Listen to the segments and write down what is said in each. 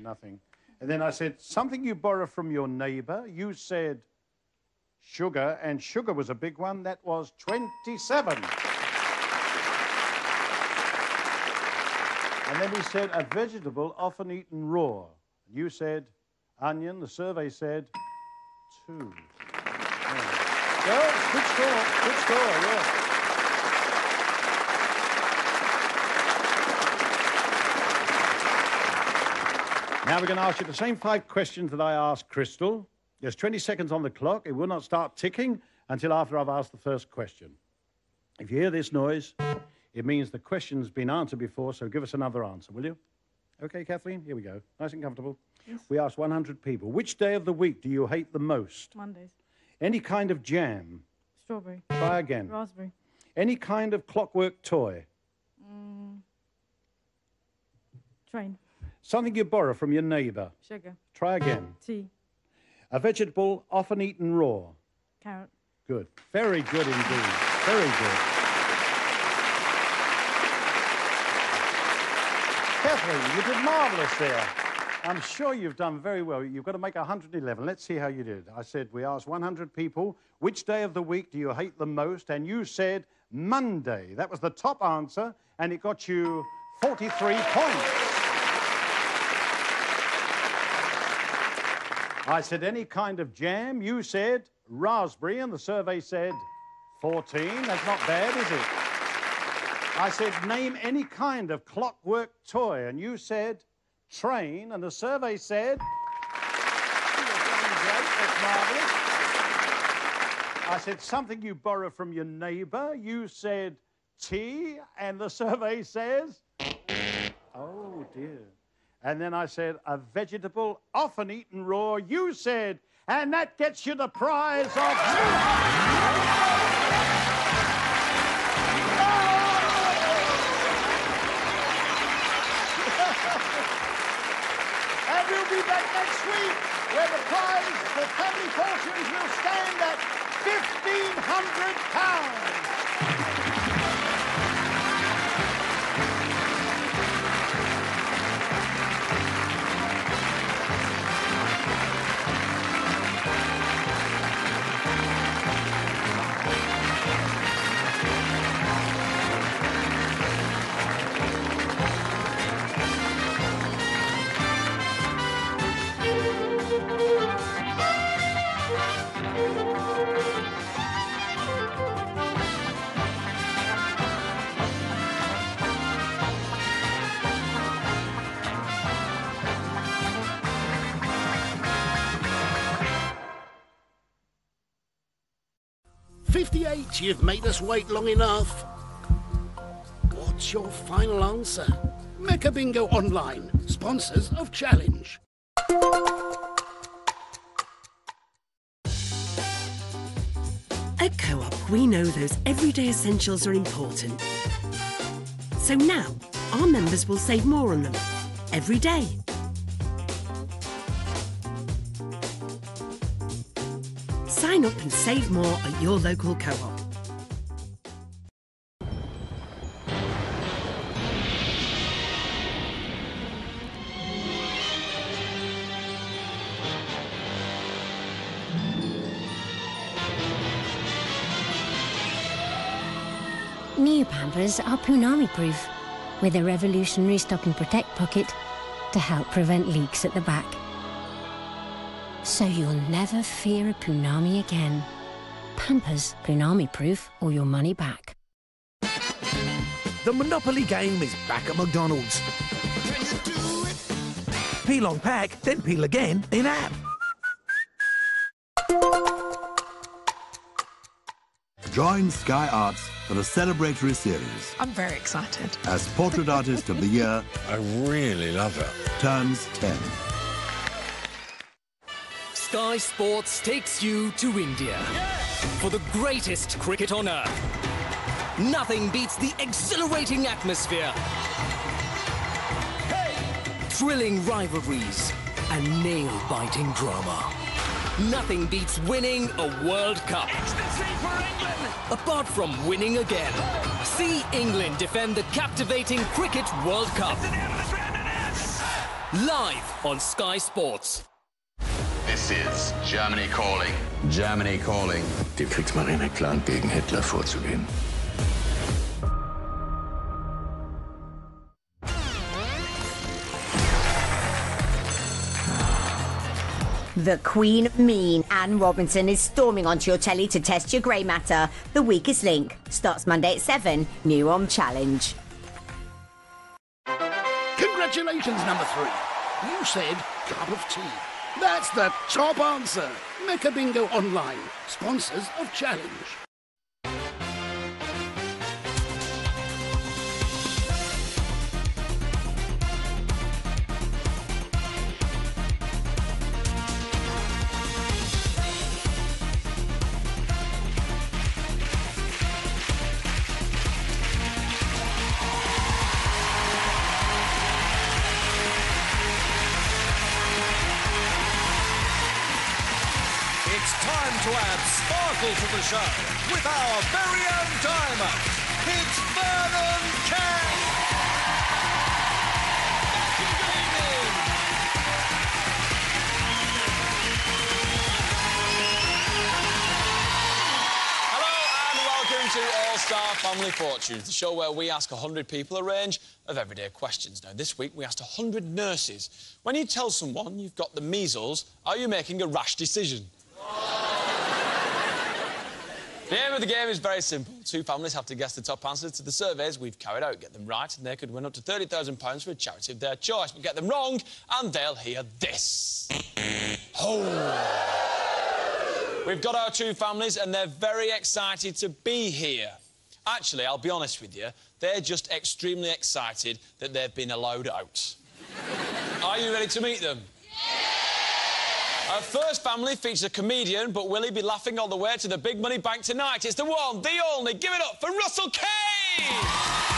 nothing. And then I said, something you borrow from your neighbour. You said sugar, and sugar was a big one. That was 27. And then we said a vegetable often eaten raw. You said onion. The survey said 2. Yeah. Well, good score, yeah. Now we're going to ask you the same 5 questions that I asked Crystal. There's 20 seconds on the clock. It will not start ticking until after I've asked the first question. If you hear this noise, it means the question's been answered before, so give us another answer, will you? Okay, Kathleen, here we go. Nice and comfortable. Yes. We asked 100 people. Which day of the week do you hate the most? Mondays. Any kind of jam? Strawberry. Try again. Raspberry. Any kind of clockwork toy? Train. Something you borrow from your neighbour? Sugar. Try again. Tea. A vegetable often eaten raw? Carrot. Good. Very good indeed. Very good. Kathleen, you did marvellous there. I'm sure you've done very well. You've got to make 111. Let's see how you did. I said we asked 100 people, which day of the week do you hate the most? And you said Monday. That was the top answer, and it got you 43 points. I said any kind of jam. You said raspberry, and the survey said 14. That's not bad, is it? I said name any kind of clockwork toy, and you said train, and the survey said... That's marvellous. I said something you borrow from your neighbour. You said tea, and the survey says... Oh, dear. And then I said, a vegetable often eaten raw. You said, and that gets you the prize of... And we'll be back next week, where the prize for Family Fortunes will stand at £1,500. You've made us wait long enough. What's your final answer? Mecca Bingo Online, sponsors of Challenge. At Co-op, we know those everyday essentials are important. So now, our members will save more on them every day. Sign up and save more at your local Co-op. New Pampers are Punami-proof, with a revolutionary Stop and Protect pocket to help prevent leaks at the back. So you'll never fear a Punami again. Pampers, Punami-proof or your money back. The Monopoly game is back at McDonald's. Can you do it? Peel on pack, then peel again in-app. Join Sky Arts for the celebratory series. I'm very excited. As Portrait Artist of the Year, I really love it. turns 10. Sky Sports takes you to India for the greatest cricket on earth. Nothing beats the exhilarating atmosphere, thrilling rivalries, and nail-biting drama. Nothing beats winning a World Cup. Ecstasy for England! Apart from winning again. See England defend the captivating Cricket World Cup. live on Sky Sports. This is Germany calling. Germany calling. Die Kriegsmarine plant, gegen Hitler vorzugehen. The Queen of Mean, Anne Robinson, is storming onto your telly to test your grey matter. The Weakest Link starts Monday at 7, new on Challenge. Congratulations, number 3. You said cup of tea. That's the top answer. Mecca Bingo Online, sponsors of Challenge. It's time to add sparkle to the show with our very own diamond. It's Vernon Kay. Good evening. Hello and welcome to All Star Family Fortunes, the show where we ask 100 people a range of everyday questions. Now, this week we asked 100 nurses. When you tell someone you've got the measles, are you making a rash decision? The aim of the game is very simple. 2 families have to guess the top answers to the surveys we've carried out. Get them right and they could win up to £30,000 for a charity of their choice. But get them wrong and they'll hear this. Oh! We've got our 2 families and they're very excited to be here. Actually, I'll be honest with you, they're just extremely excited that they've been allowed out. Are you ready to meet them? Our first family features a comedian, but will he be laughing all the way to the big money bank tonight? It's the one, the only. Give it up for Russell Kane!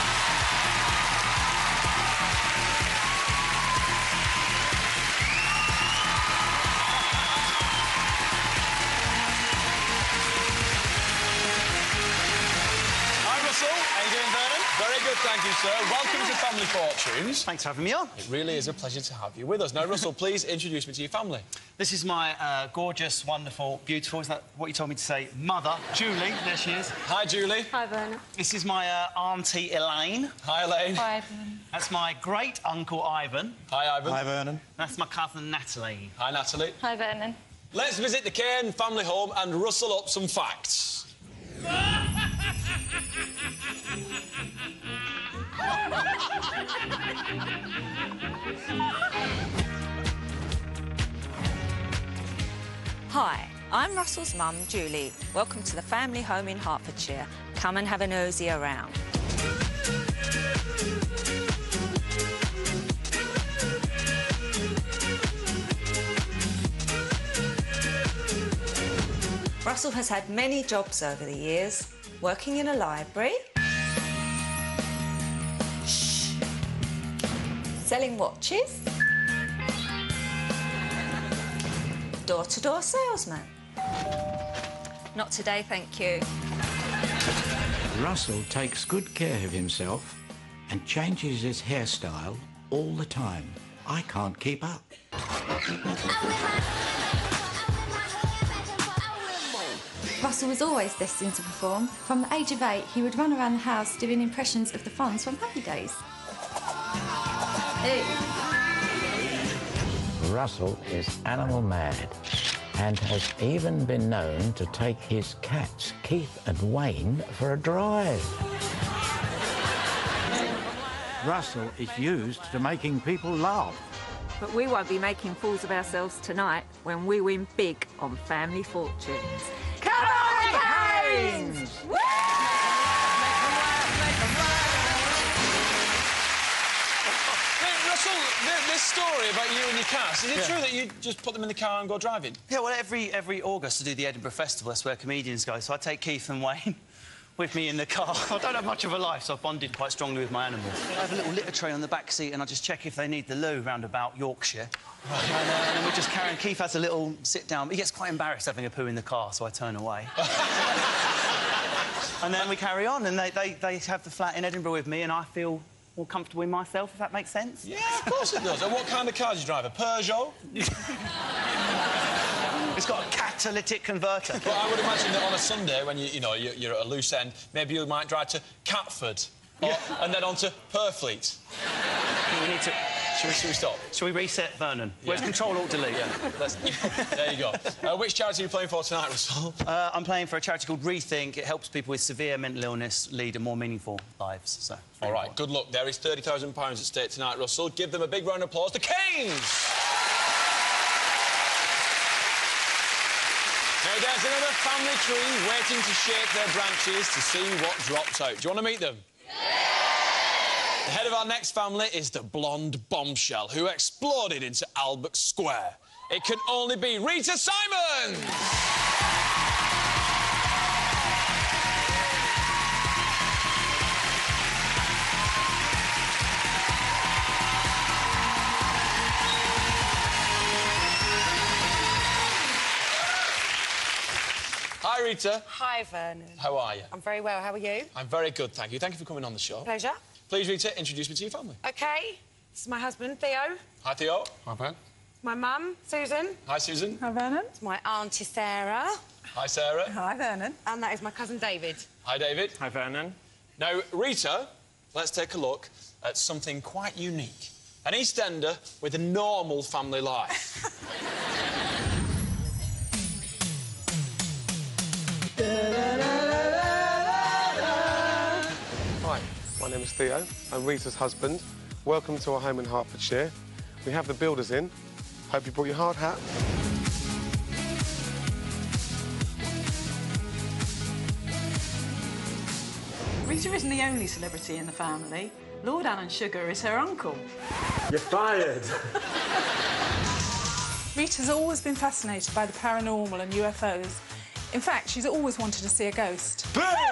Hi, Russell. How you doing, Vernon? Very good, thank you, sir. Welcome to Family Fortunes. Thanks for having me on. It really is a pleasure to have you with us. Now, Russell, please introduce me to your family. This is my gorgeous, wonderful, beautiful, is that what you told me to say, mother, Julie. There she is. Hi, Julie. Hi, Vernon. This is my auntie, Elaine. Hi, Elaine. Hi, Vernon. That's my great-uncle, Ivan. Hi, Ivan. Hi, Vernon. That's my cousin, Natalie. Hi, Natalie. Hi, Vernon. Let's visit the Kane family home and rustle up some facts. Hi, I'm Russell's mum, Julie. Welcome to the family home in Hertfordshire. Come and have a nosy around. Russell has had many jobs over the years, working in a library, selling watches, door-to-door salesman. Not today, thank you. Russell takes good care of himself and changes his hairstyle all the time. I can't keep up. Russell was always destined to perform. From the age of 8, he would run around the house doing impressions of the Fonz from Happy Days. Hey. Russell is animal mad and has even been known to take his cats, Keith and Wayne, for a drive. Russell is used to making people laugh. But we won't be making fools of ourselves tonight when we win big on Family Fortunes. Come on, Canes! Russell, this story about you and your cats, is it true that you just put them in the car and go driving? Yeah, well, every August to do the Edinburgh Festival, that's where comedians go, so I take Keith and Wayne with me in the car. I don't have much of a life, so I've bonded quite strongly with my animals. I have a little litter tray on the back seat and I just check if they need the loo round about Yorkshire. Right. And then we just carry on. Keith has a little sit-down. He gets quite embarrassed having a poo in the car, so I turn away. And then we carry on, and they have the flat in Edinburgh with me, and I feel more comfortable in myself, if that makes sense. Yeah, of course it does. And what kind of car do you drive? A Peugeot? It's got a catalytic converter. Well, I would imagine that on a Sunday, when you're at a loose end, maybe you might drive to Catford, and then on to Purfleet. We need to... Should we stop? Shall we reset, Vernon? Yeah. Where's Control-Alt-Delete? Yeah. There you go. Which charity are you playing for tonight, Russell? I'm playing for a charity called Rethink. It helps people with severe mental illness lead a more meaningful lives. So, all right, good luck. There is £30,000 at stake tonight, Russell. Give them a big round of applause. The Canes! Now, there's another family tree waiting to shake their branches to see what drops out. Do you want to meet them? The head of our next family is the blonde bombshell who exploded into Albert Square. It can only be Rita Simons! Hi, Rita. Hi, Vernon. How are you? I'm very well. How are you? I'm very good, thank you. Thank you for coming on the show. Pleasure. Please, Rita, introduce me to your family. OK. This is my husband, Theo. Hi, Theo. Hi, Ben. My mum, Susan. Hi, Susan. Hi, Vernon. It's my auntie, Sarah. Hi, Sarah. Hi, Vernon. And that is my cousin, David. Hi, David. Hi, Vernon. Now, Rita, let's take a look at something quite unique. An EastEnder with a normal family life. Hi, my name is Theo. I'm Rita's husband. Welcome to our home in Hertfordshire. We have the builders in. Hope you brought your hard hat. Rita isn't the only celebrity in the family. Lord Alan Sugar is her uncle. You're fired! Rita's always been fascinated by the paranormal and UFOs. In fact, she's always wanted to see a ghost.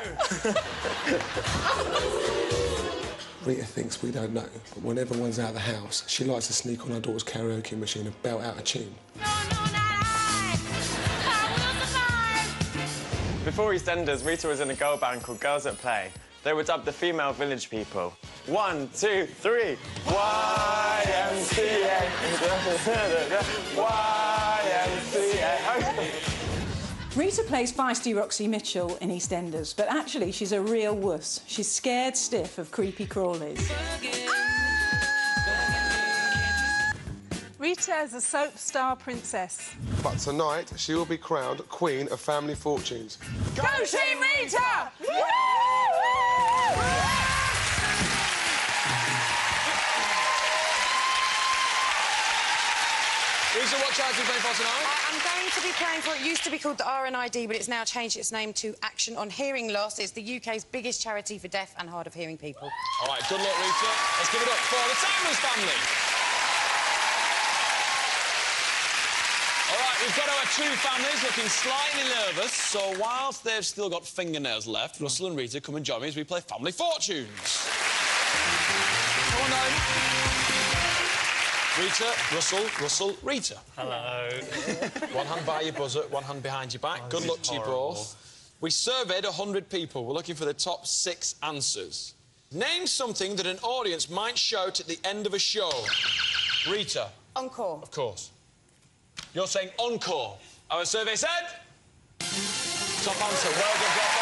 Rita thinks we don't know, but when everyone's out of the house, she likes to sneak on our daughter's karaoke machine and belt out a tune. Before EastEnders, Rita was in a girl band called Girls at Play. They were dubbed the female village people. 1, 2, 3. YMCA. YMCA. Rita plays feisty Roxy Mitchell in EastEnders, but actually she's a real wuss. She's scared stiff of creepy crawlies. Rita is a soap star princess. But tonight, she will be crowned Queen of Family Fortunes. Go Team Rita! Rita, what charity are you playing for tonight? I'm going to be playing for... It used to be called the RNID, but it's now changed its name to Action on Hearing Loss. It's the UK's biggest charity for deaf and hard of hearing people. All right, good luck, Rita. Let's give it up for the Simons family. All right, we've got our two families looking slightly nervous, so whilst they've still got fingernails left, Russell and Rita, come and join me as we play Family Fortunes. Come on down. Rita, Russell, Rita. Hello. One hand by your buzzer, one hand behind your back. Good luck to you both. We surveyed 100 people. We're looking for the top 6 answers. Name something that an audience might shout at the end of a show. Rita. Encore. Of course. You're saying encore. Our survey said... Top answer. Well done, Jeff.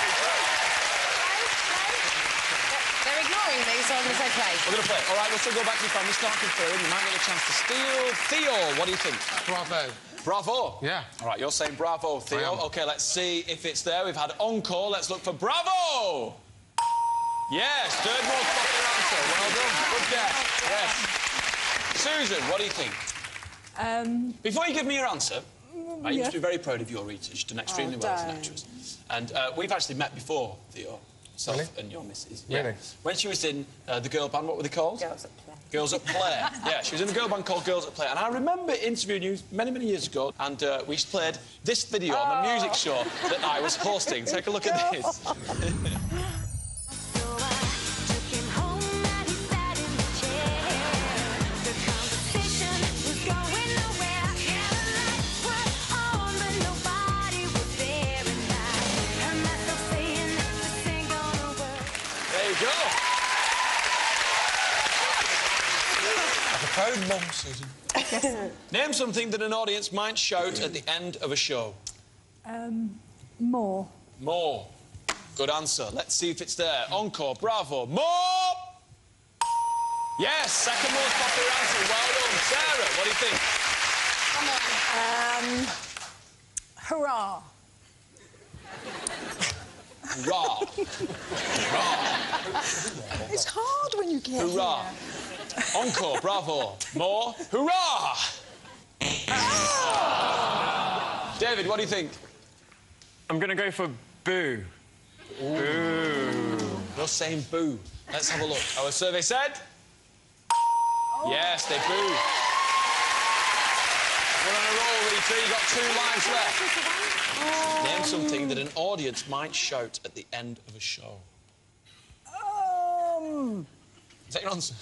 They're ignoring me, so I'm going to say play. We're going to play. All right, we'll still go back to your family. Starting third. You might get a chance to steal. Theo, what do you think? Bravo. Bravo? Yeah. All right, you're saying bravo, Theo. OK, let's see if it's there. We've had encore. Let's look for bravo! Yes, third most popular answer. Well done. Good guess. Yes. Susan, what do you think? Before you give me your answer, I used to be very proud of your Rita. She's done extremely well as an actress. And we've actually met before, Theo. Yourself and your missus. Really? Yeah. When she was in the girl band, what were they called? Girls at Play. Girls at Play. Yeah, she was in a girl band called Girls at Play. And I remember interviewing you many, many years ago, and we played this video on the music show that I was hosting. Take a look at this. Proud mum, Susan. Yes. Name something that an audience might shout at the end of a show. More. More. Good answer. Let's see if it's there. Encore, bravo. More! Yes, second most popular answer. Well done. Sarah, what do you think? Come on. Hurrah. Hurrah. Hurrah. It's hard when you get Hurrah. here. Encore, bravo. More. Hurrah! David, what do you think? I'm going to go for boo. Ooh. Boo. You're saying boo. Let's have a look. Our survey said... Yes, they boo. We're on a roll, Rita. You've got 2 lives left. Name something that an audience might shout at the end of a show. Is that your answer?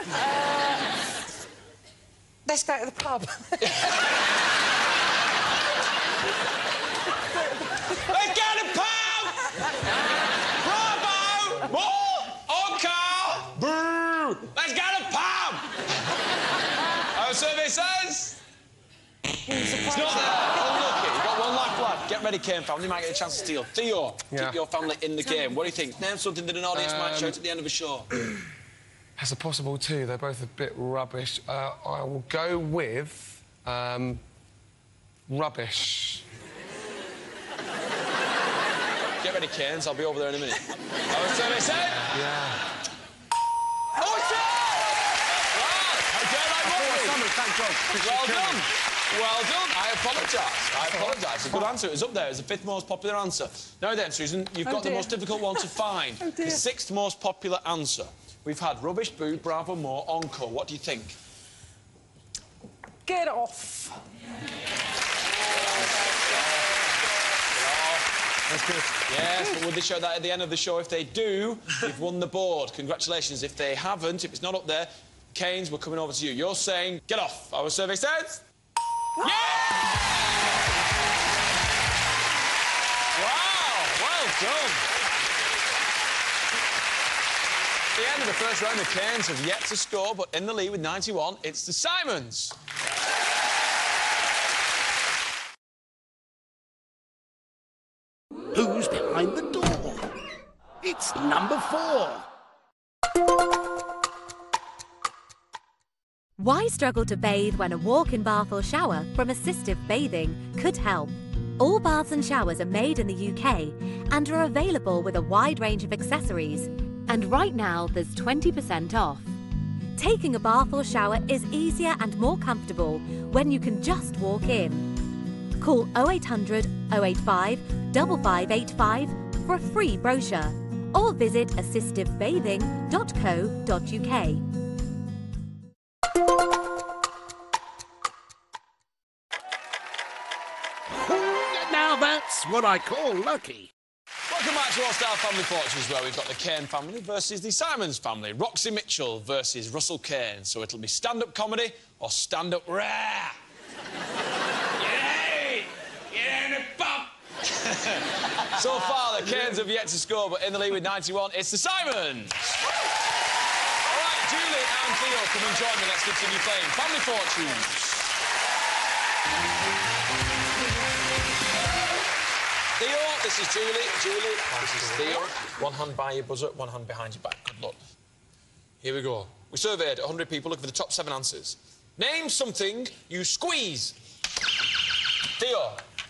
Let's go to the pub. Let's go to the pub! Bravo! More! Encore! Boo! Let's go to the pub! Our survey says... It's not there. Unlucky. You've got 1 life left. Get ready, Kane family. You might get a chance to steal. Theo, keep your family in the game. What do you think? Name something that an audience might shout at the end of a show. That's a possible 2. They're both a bit rubbish. I will go with... rubbish. Get ready, Cairns. I'll be over there in a minute. Our survey said... Yeah. Oh, it's it! Wow! How dare I mock me? Thank God. Well done. Well done. I apologise. I apologise. A good answer. It was up there. It was the 5th most popular answer. Now then, Susan, you've got the most difficult one to find. The 6th most popular answer. We've had rubbish, boo, bravo, more, encore. What do you think? Get off. That's good. Yes, but would they show that at the end of the show? If they do, you've won the board. Congratulations. If they haven't, if it's not up there, Keynes, we're coming over to you. You're saying, get off. Our survey says... Yeah! Wow, well done. At the end of the first round, the Cairns have yet to score, but in the lead with 91, it's the Simons. Who's behind the door? It's number 4. Why struggle to bathe when a walk-in bath or shower from Assistive Bathing could help? All baths and showers are made in the UK and are available with a wide range of accessories. And right now, there's 20% off. Taking a bath or shower is easier and more comfortable when you can just walk in. Call 0800 085 5585 for a free brochure or visit assistivebathing.co.uk. Now that's what I call lucky. Welcome back to All Star Family Fortunes, where we've got the Cairn family versus the Simons family. Roxy Mitchell versus Russell Cairn. So it'll be stand-up comedy or stand-up rare. Yay! Get in the pub! So far, the Cairns have yet to score, but in the lead with 91, it's the Simons. All right, Julie and Theo, come and join me. Let's continue playing Family Fortunes. Theo, this is Julie. Julie, this is Theo. 1 hand by your buzzer, 1 hand behind your back. Good luck. Here we go. We surveyed 100 people looking for the top 7 answers. Name something you squeeze. Theo.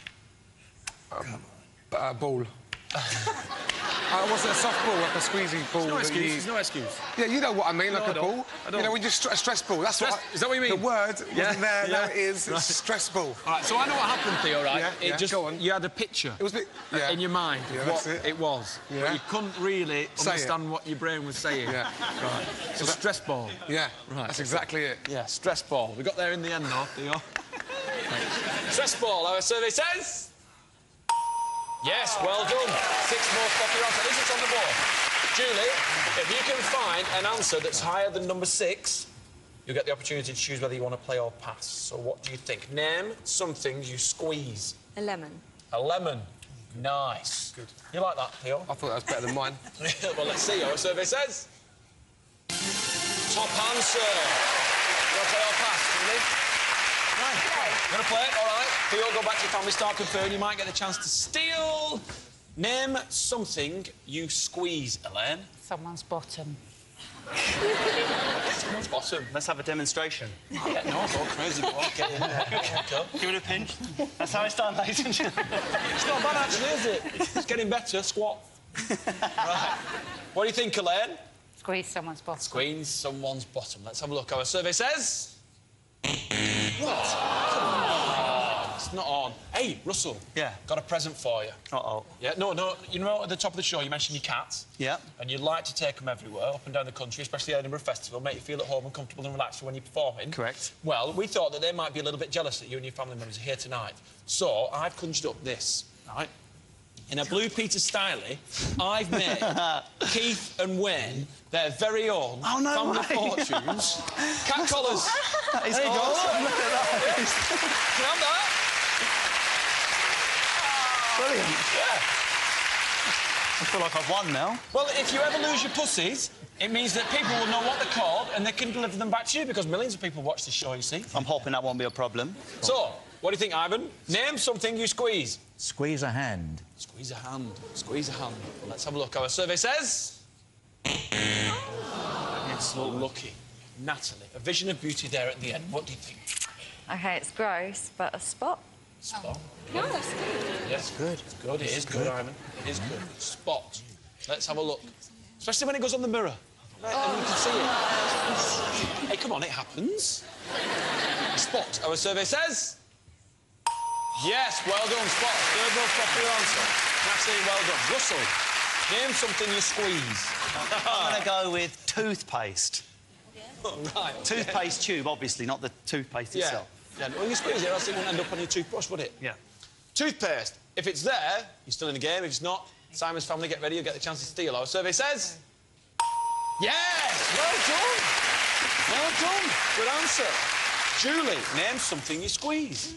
Ball. What's it, a soft ball, like a squeezy ball? There's no excuse. There's no excuse. Yeah, you know what I mean, like No, a ball. I don't. You know, when you a stress ball. That's Stress, is that what you mean? The word wasn't there. Now it is. Right. It's stress ball. All right, so I know what happened, Theo, right? Yeah, Just, go on. You had a picture It was a bit, in your mind Yeah, of what that's it was, Yeah. but you couldn't really Say understand what your brain was saying. Yeah. Right. So stress ball. Yeah, Right. that's exactly it. Yeah, stress ball. We got there in the end, though, Theo. Stress ball, our survey says... Yes, well done. 6 more popular answers. At least it's on the board. Julie, if you can find an answer that's higher than number 6, you'll get the opportunity to choose whether you want to play or pass. So what do you think? Name something you squeeze. A lemon. A lemon. Nice. Good. You like that, Theo? I thought that was better than mine. Well, let's see. Our survey says... Top answer. Top Play or pass, really? Right. You're going to play it? All right. Theo, go back to your family, start conferring. You might get the chance to steal. Name something you squeeze, Elaine. Someone's bottom. Someone's bottom. Let's have a demonstration. Yeah, no, go crazy. Go on, get in there. Go. Give it a pinch. That's how it's done, ladies and gentlemen. It's not bad, actually, is it? It's getting better. Squat. Right. What do you think, Elaine? Squeeze someone's bottom. Squeeze someone's bottom. Let's have a look. Our survey says... What? It's not on. Hey, Russell. Yeah? Got a present for you. Uh-oh. Yeah, no, you know, at the top of the show, you mentioned your cats. Yeah. And you'd like to take them everywhere, up and down the country, especially the Edinburgh Festival, make you feel at home and comfortable and relaxed when you're performing. Correct. Well, we thought that they might be a little bit jealous that you and your family members are here tonight. So, I've conjured up this, right? In a Blue Peter style, I've made Keith and Wayne their very own family fortunes. Cat collars. That is there you awesome. go. Look at that. Yeah. Can I have that? Brilliant. Yeah. I feel like I've won now. Well, if you ever lose your pussies, it means that people will know what they're called and they can deliver them back to you because millions of people watch this show, you see. I'm hoping that won't be a problem. So, what do you think, Ivan? Name something you squeeze. Squeeze a hand. Squeeze a hand. Squeeze a hand. Well, let's have a look. Our survey says... It's lucky. Natalie, a vision of beauty there at the end. What do you think? OK, it's gross, but a spot. Spot. No, that's good. Yes, good. It's good. It is good, Ivan. It is good. Spot. Let's have a look. Especially when it goes on the mirror. And you can see it. Hey, come on, it happens. Spot. Our survey says... Yes, well done, Spot. Third most popular answer. Natalie, well done. Russell, name something you squeeze. I'm going to go with toothpaste. Oh, right. Toothpaste tube, obviously, not the toothpaste itself. Yeah, well, you squeeze it, else it won't end up on your toothbrush, would it? Yeah. Toothpaste. If it's there, you're still in the game. If it's not, Simon's family, get ready, you'll get the chance to steal. Our survey says... Yes! Well done! Well done. Good answer. Julie, name something you squeeze.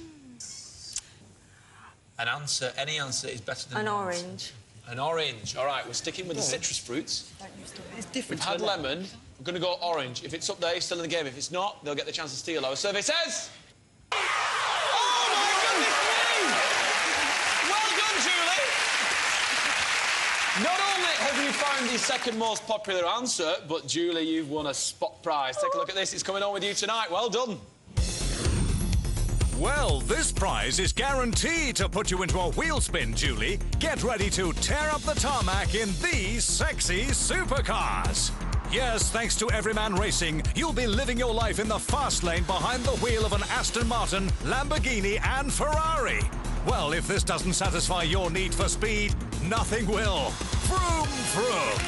An answer, any answer is better than An no orange. Answer. An orange. All right, we're sticking with the citrus fruits. It's different. We've had lemon. We're going to go orange. If it's up there, you're still in the game. If it's not, they'll get the chance to steal. Our survey says... Oh, my goodness me! Well done, Julie! Not only have you found the second most popular answer, but, Julie, you've won a spot prize. Take a look at this. It's coming on with you tonight. Well done. Well, this prize is guaranteed to put you into a wheel spin, Julie. Get ready to tear up the tarmac in these sexy supercars. Yes, thanks to Everyman Racing, you'll be living your life in the fast lane behind the wheel of an Aston Martin, Lamborghini and Ferrari. Well, if this doesn't satisfy your need for speed, nothing will. Vroom, vroom.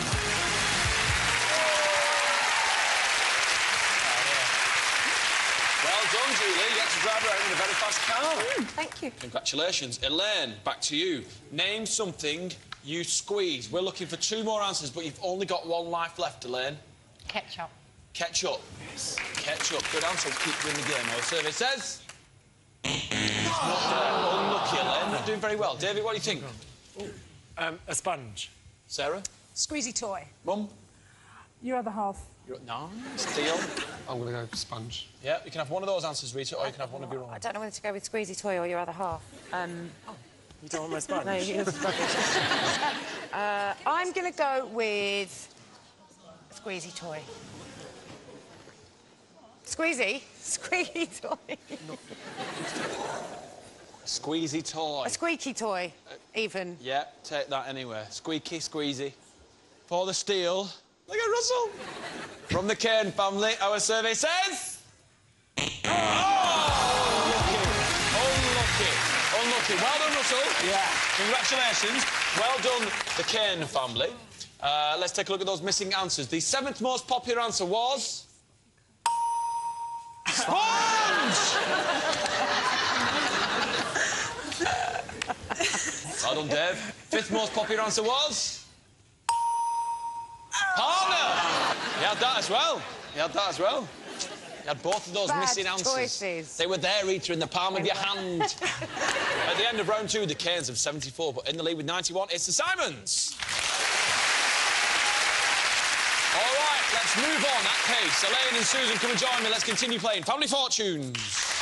Well done, Julie. You get to drive around in a very fast car. Thank you. Congratulations. Elaine, back to you. Name something you squeeze. We're looking for 2 more answers, but you've only got 1 life left, Elaine. Ketchup. Ketchup. Yes. Ketchup. Good answer. We'll keep you in the game. Our survey says... It's not there. Unlucky, Elaine. Not doing very well. David, what do you think? A sponge. Sarah? Squeezy toy. Mum? Your other half. Nice. Theo? I'm going to go sponge. Yeah, you can have one of those answers, Rita, or you can have one of your own. I don't know whether to go with squeezy toy or your other half. You don't want my sponge? No, you I'm going to go with squeezy toy. Squeezy? Squeaky toy. Squeezy toy. A squeaky toy, even. Yeah, take that anywhere. Squeaky, squeezy. For the steal. Look at Russell. From the Cairn family, our survey says... Unlucky. Unlucky. Well done, Russell. Yeah. Congratulations. Well done, the Cairn family. Let's take a look at those missing answers. The 7th most popular answer was... Sponge! Well done, Dave. 5th most popular answer was... Partner! You had that as well. You had that as well. You had both of those missing answers. Choices. They were there, Rita, in the palm of your hand. At the end of round 2, the Cairns have 74, but in the lead with 91, it's the Simons. All right, let's let's move on at pace. Elaine and Susan, come and join me. Let's continue playing Family Fortunes.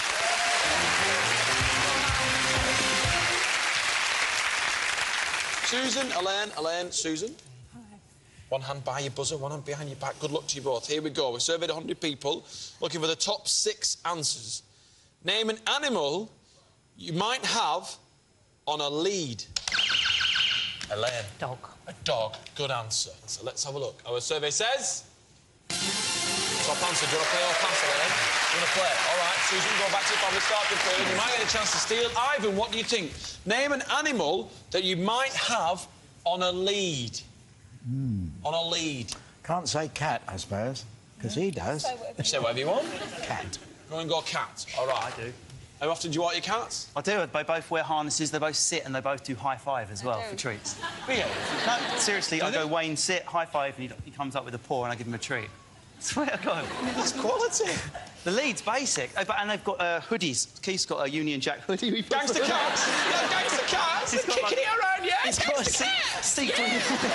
Susan, Elaine, Susan. Hi. One hand by your buzzer, one hand behind your back. Good luck to you both. Here we go. We surveyed 100 people looking for the top 6 answers. Name an animal you might have on a lead. Elaine. Dog. A dog. Good answer. So let's have a look. Our survey says... Top answer. Do you want to play or pass, Elaine? You want to play? All right, Susan, go back to your family, start your third. You might get a chance to steal. Ivan, what do you think? Name an animal that you might have on a lead. On a lead. Can't say cat, I suppose, because he does. Say whatever you want. Cat. Go and go cat. All right. I do. How often do you walk your cats? I do. They both wear harnesses, they both sit, and they both do high five as well for treats. Really? No, seriously, I go, Wayne, sit, high five, and he comes up with a paw, and I give him a treat. I swear to God. That's quality. The lead's basic. And they've got hoodies. Keith's got a Union Jack hoodie. Gangster cats! Yeah, gangster cats! He's kicking it around, yeah! He's got a secret...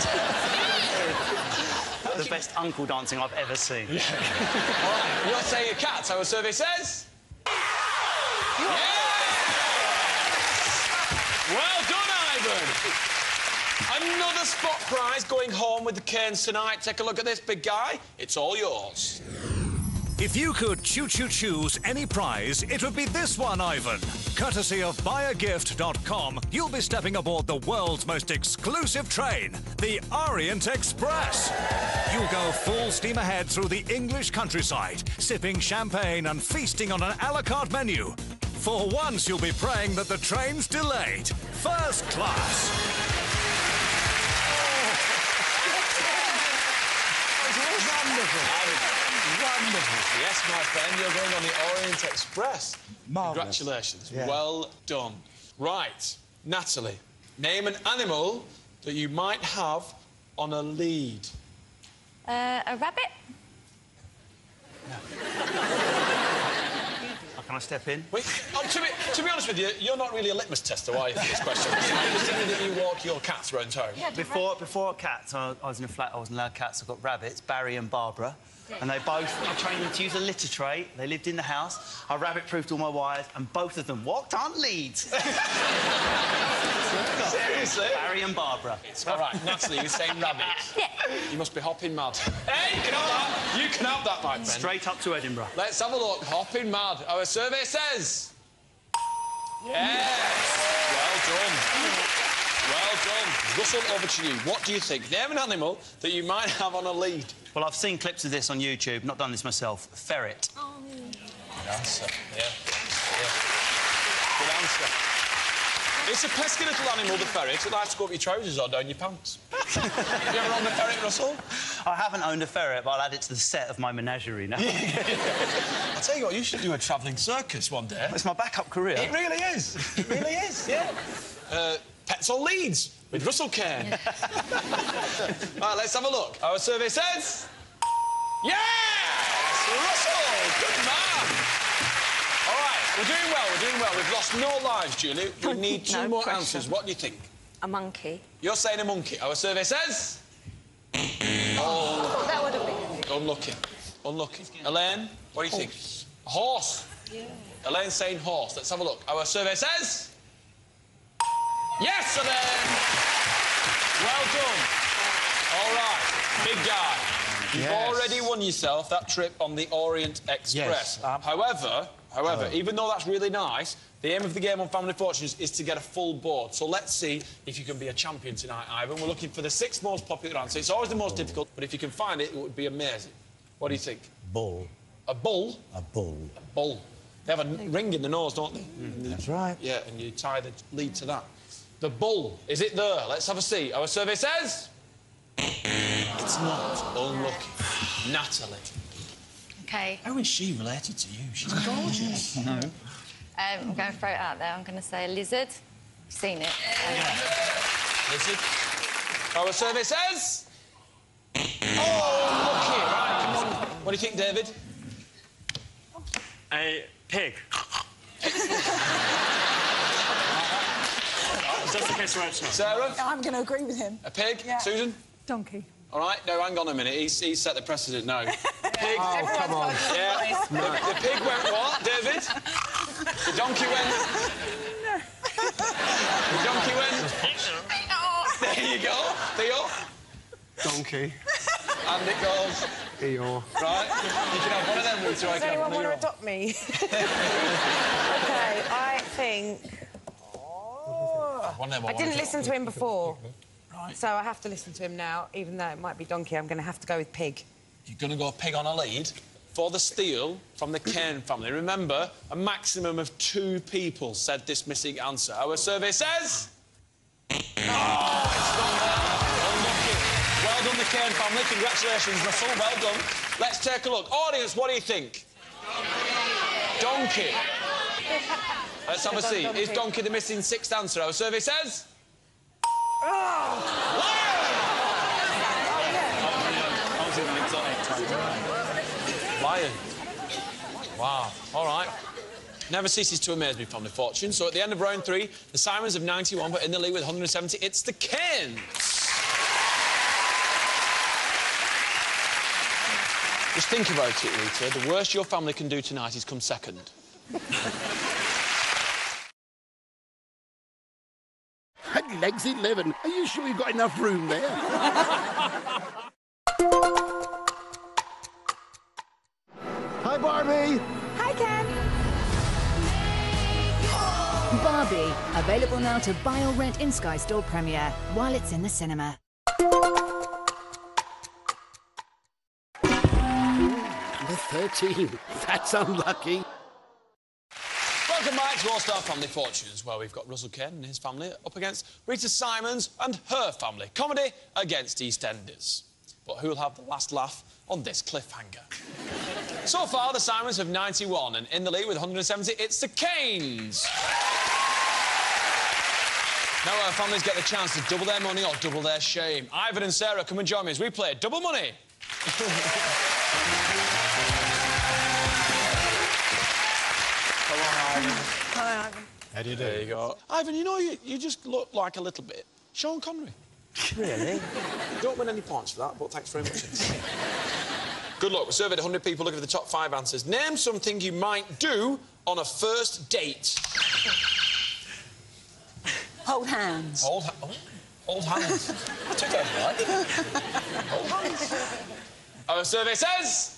The best uncle dancing I've ever seen. Yeah. All right, you're saying your cats, our survey says... Yes! Well done, Ivan! Another spot prize going home with the Cairns tonight. Take a look at this, big guy. It's all yours. If you could choose any prize, it would be this one, Ivan. Courtesy of buyagift.com, you'll be stepping aboard the world's most exclusive train, the Orient Express. You'll go full steam ahead through the English countryside, sipping champagne and feasting on an a la carte menu. For once, you'll be praying that the train's delayed. First class. Wonderful. Yes, my friend, you're going on the Orient Express. Marvellous. Congratulations. Yeah. Well done. Right, Natalie, name an animal that you might have on a lead. A rabbit? Can I step in? Wait, to be honest with you, you're not really a litmus tester, are you, for this question? I'm just thinking that you walk your cats around town. Yeah, Before cats, I was in a flat, I wasn't allowed cats, I got rabbits, Barry and Barbara. And they both, I trained them to use a litter tray. They lived in the house. I rabbit-proofed all my wires, and both of them walked on leads. Seriously? Barry and Barbara. All right, Natalie, you're saying rabbits. Yeah. You must be hopping mad. Hey, you can have that. You can have that, my friend. Straight up to Edinburgh. Let's have a look. Hopping mad. Our survey says... Yes. Well done. Well done. Russell, over to you. What do you think? Name an animal that you might have on a lead. Well, I've seen clips of this on YouTube, not done this myself. Ferret. Oh. Good answer. Yeah. Good answer. It's a pesky little animal, the ferret. It likes to go up your trousers or down your pants. Have you ever owned a ferret, Russell? I haven't owned a ferret, but I'll add it to the set of my menagerie now. I'll tell you what, you should do a travelling circus one day. It's my backup career. It really is. It really is, yeah. Pets on Leeds with Russell Cairn. Right, let's have a look. Our survey says... Yes! Russell! Good man! All right, we're doing well. We've lost no lives, Julie. We need two more answers. What do you think? A monkey. You're saying a monkey. Our survey says... Oh, that would have been... Unlucky. Elaine, what do you think? A horse. Yeah. Elaine's saying horse. Let's have a look. Our survey says... Yes, Elaine! Well done. All right, big guy. You've already won yourself that trip on the Orient Express. Yes. However, even though that's really nice, the aim of the game on Family Fortunes is to get a full board. So let's see if you can be a champion tonight, Ivan. We're looking for the 6 most popular answers. It's always the most difficult, but if you can find it, it would be amazing. What do you think? Bull. A bull? A bull. A bull. They have a ring in the nose, don't they? That's right. Yeah, and you tie the lead to that. The bull. Is it there? Let's have a see. Our survey says... It's not. Unlucky. Natalie. OK. How is she related to you? She's gorgeous. No. I'm going to throw it out there. I'm going to say a lizard. I've seen it. Lizard. Our survey says... Oh, unlucky. Right, come on. What do you think, David? A pig. Just in case we're out. Sarah? I'm going to agree with him. A pig? Yeah. Susan? Donkey. All right? No, hang on a minute. He's set the precedent now. Pig. Oh, come on. Yeah. The pig went what, David? The donkey went... The donkey went... There you go. Theo. Donkey. And it goes... Eeyore. Right? You can have one of them, Rita. Does anyone want to adopt me? OK, I think... I didn't listen to him before. Right. So I have to listen to him now, even though it might be donkey. I'm going to have to go with pig. You're going to go pig on a lead for the steal from the Cairn family. Remember, a maximum of 2 people said this missing answer. Our survey says... Oh, it's not there. Unlucky. Well done, the Cairn family. Congratulations, Russell. Well done. Let's take a look. Audience, what do you think? Donkey. Let's have a see. Is donkey the missing 6th answer? Our survey says... Lion. Wow. All right. Never ceases to amaze me, Family Fortune. So at the end of round 3, the Simons have 91, but in the lead with 170, it's the Cairns. Just think about it, Rita. The worst your family can do tonight is come second. And legs 11. Are you sure you've got enough room there? Hi, Barbie. Hi, Ken. Barbie, available now to buy or rent in Sky Store Premier while it's in the cinema. Number 13. That's unlucky. Welcome back to All Star Family Fortunes, where we've got Russell Cairn and his family up against Rita Simons and her family. Comedy against EastEnders. But who'll have the last laugh on this cliffhanger? So far, the Simons have 91, and in the lead with 170, it's the Cairns. Now our families get the chance to double their money or double their shame. Ivan and Sarah, come and join me as we play Double Money. Come on, Ivan. Hello, Ivan. How do you do? There you go. Ivan, you know, you just look like a little bit Sean Connery. Really? Don't win any points for that, but thanks very much. Good luck. We surveyed 100 people looking for the top 5 answers. Name something you might do on a first date. Hold hands. Hold hands. I took that right. Hold hands. Our survey says...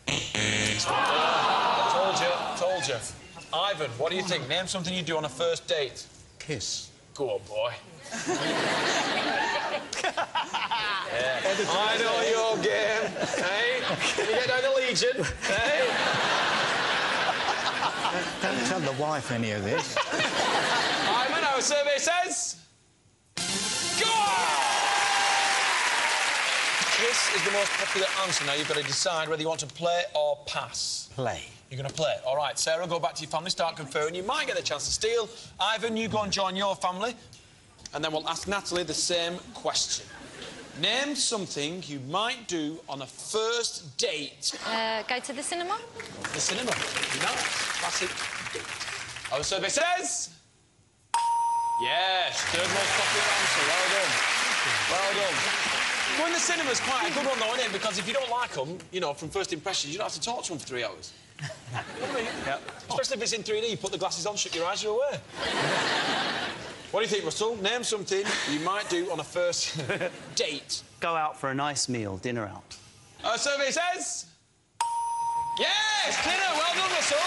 Told you. Ivan, what do you think? Name something you do on a first date. Kiss. Go on, boy. Yeah. I know your game, hey? Can you get down the Legion, hey? Don't tell the wife any of this. Ivan, our survey says... Go on! Kiss is the most popular answer. Now you've got to decide whether you want to play or pass. Play. You're going to play. All right, Sarah, go back to your family, start conferring. You might get the chance to steal. Ivan, you go and join your family. And then we'll ask Natalie the same question. Name something you might do on a first date. Go to the cinema? The cinema. Nice. Classic date. Our survey says... Yes, 3rd most popular answer. Well done. Well done. Going to the cinema's quite a good one, though, isn't it? Because if you don't like them, you know, from first impressions, you don't have to talk to them for 3 hours. You know what I mean? Yeah. Especially if it's in 3D, you put the glasses on, shut your eyes, you're away. What do you think, Russell? Name something you might do on a first date. Go out for a nice meal, dinner out. Our survey says... Yes, dinner. Well done, Russell.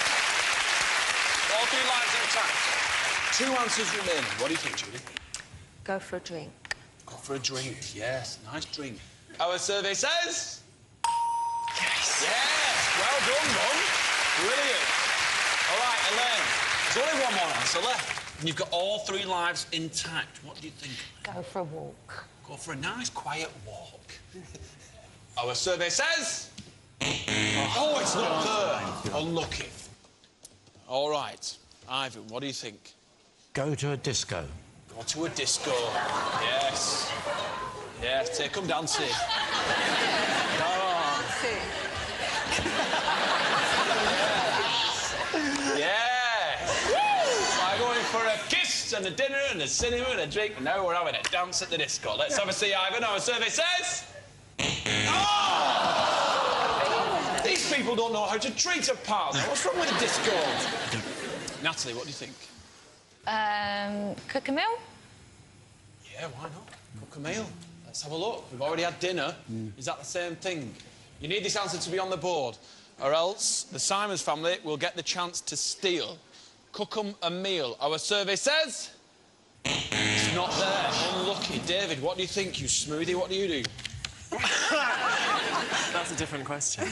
All 3 lines intact. 2 answers remaining. What do you think, Julie? Go for a drink. Go for a drink, yes. Nice drink. Our survey says... Yes. Yes. Well done, Mum. Brilliant. All right, Elaine. There's only one more answer left. And you've got all 3 lives intact. What do you think? Go for a walk. Go for a nice, quiet walk. Our survey says... Oh, it's not there. Unlucky. All right. Ivan, what do you think? Go to a disco. Go to a disco. Yes. Yes, take them dancing. Go on. Yes. I'm going for a kiss and a dinner and a cinema and a drink. And now we're having a dance at the disco. Let's have a see, Ivan. Our survey says... Oh! These people don't know how to treat a partner. What's wrong with the Discord? Natalie, what do you think? Cook a meal? Yeah, why not? Cook a meal. Let's have a look. We've already had dinner. Is that the same thing? You need this answer to be on the board, or else the Simons family will get the chance to steal. Cook 'em a meal. Our survey says... It's not there. Unlucky. David, what do you think, you smoothie? What do you do? That's a different question.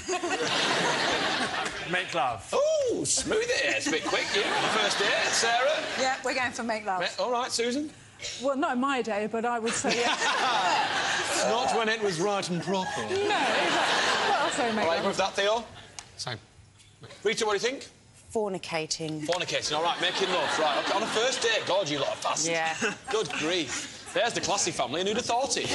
Make love. Oh, smoothie. It's a bit quick, you. First date, Sarah? Yeah, we're going for make love. All right, Susan? Well, not in my day, but I would say yes. Not when it was right and proper. No, exactly. Well, I'll say make All right, love. with that, Theo? Same. Rita, what do you think? Fornicating. Fornicating, all right, making love. Right, OK, on a first date. God, you lot are fast. Yeah. Good grief. There's the classy family, and who'd have thought it?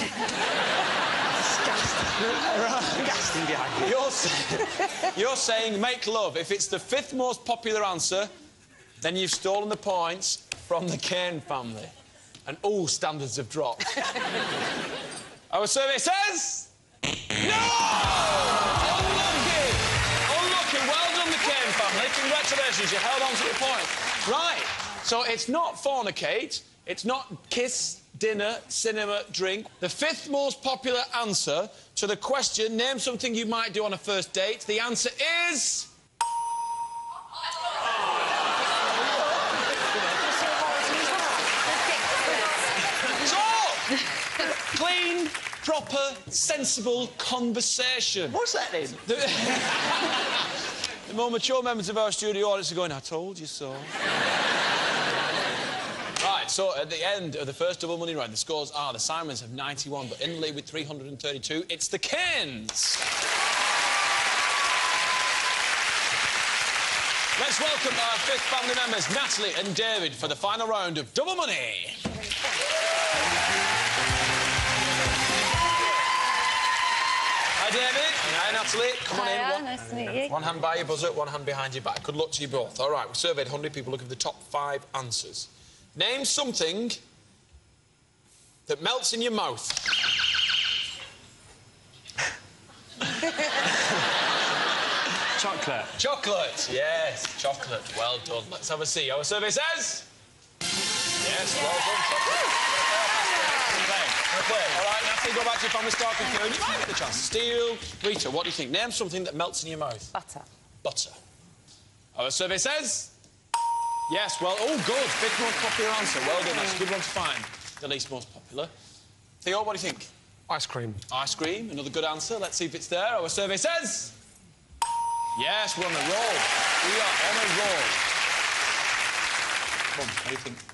Disgusting. You're saying make love. If it's the 5th most popular answer, then you've stolen the points from the Kane family. And all standards have dropped. Our survey says... No! Unlucky! Unlucky. Well done, the Kane family. Congratulations, you held on to the point. Right, so it's not fornicate, it's not kiss, dinner, cinema, drink. The 5th most popular answer to the question, name something you might do on a first date, the answer is... Clean, proper, sensible conversation. What's that then? The more mature members of our studio audience are going, I told you so. Right, so at the end of the first double money round, the scores are the Simons have 91, but in the lead with 332, it's the Canes. Let's welcome our 5th family members, Natalie and David, for the final round of double money. Hi, David. Hi, Natalie. Come on in. Nice to meet you. One hand by your buzzer, one hand behind your back. Good luck to you both. All right, we surveyed 100 people looking for the top 5 answers. Name something that melts in your mouth. Chocolate. Chocolate. Yes, chocolate. Well done. Let's have a see. Our survey says... Yes, well done, chocolate. All right, Natalie, go back to your family star cocoon. You might get the chance to steal. Rita, what do you think? Name something that melts in your mouth. Butter. Butter. Our survey says... Yes, well, oh, good. 5th most popular answer. Well done. That's a good one to find. The least most popular. Theo, what do you think? Ice cream. Ice cream. Another good answer. Let's see if it's there. Our survey says... Yes, we're on a roll. We are on a roll. Mum, what do you think?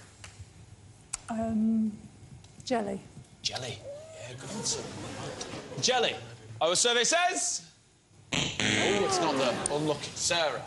Jelly. Jelly. Yeah, good answer. Jelly. Our survey says... Oh, it's not there. Unlucky. Sarah.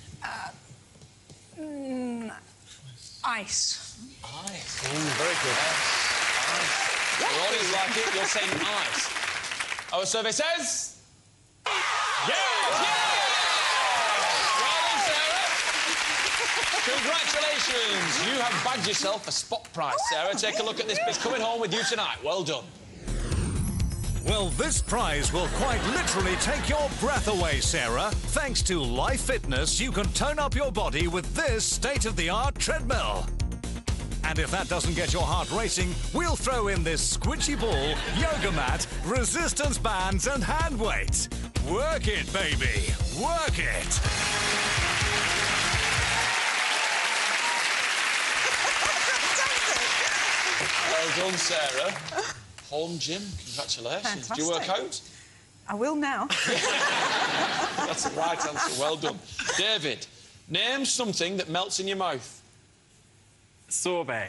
Ice. Ice. Very good. Ice. The audience like it. You're saying ice. Our survey says... Yes! Well done, Sarah. Congratulations. You have bagged yourself a spot prize, Sarah. Take a look at this. It's coming home with you tonight. Well done. Well, this prize will quite literally take your breath away, Sarah. Thanks to Life Fitness, you can tone up your body with this state-of-the-art treadmill. And if that doesn't get your heart racing, we'll throw in this squidgy ball, yoga mat, resistance bands and hand weights. Work it, baby. Work it. Well done, Sarah. Home gym, congratulations. Fantastic. Do you work out? I will now. That's the right answer. Well done. David, name something that melts in your mouth. Sorbet.